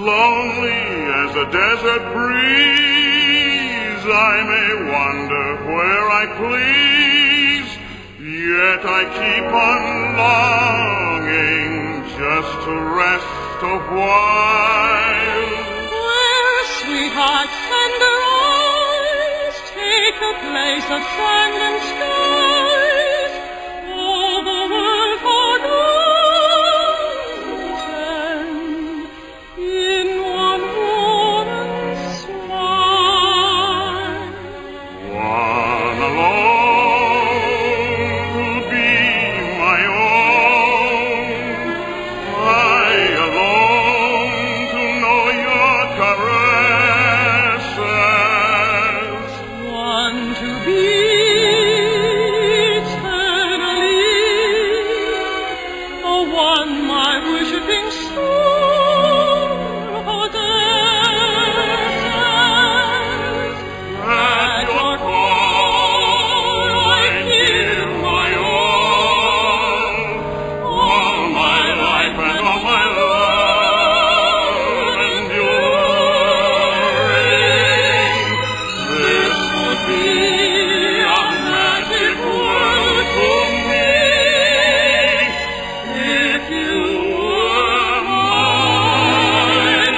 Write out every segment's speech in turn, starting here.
Lonely as a desert breeze, I may wander where I please, yet I keep on longing just to rest a while. Where sweethearts and their eyes take the place of sand and skies, all the world forgotten in one woman's smile. One alone will be my own, I alone to know your caresses. One to be eternally, oh, one my worshipping soul possesses. At your call I give my all my life and all my love enduring. This would be a magic world to me, if you were mine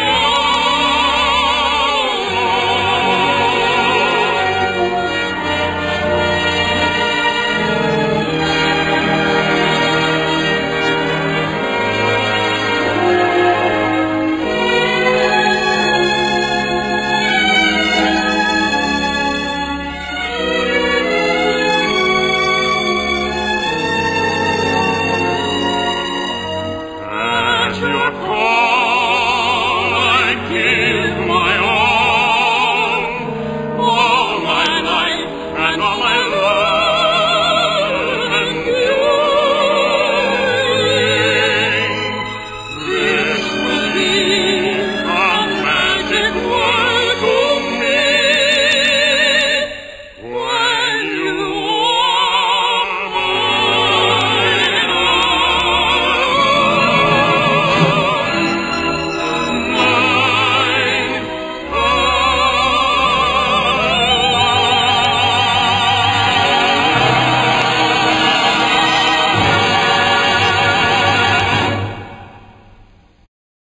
At your call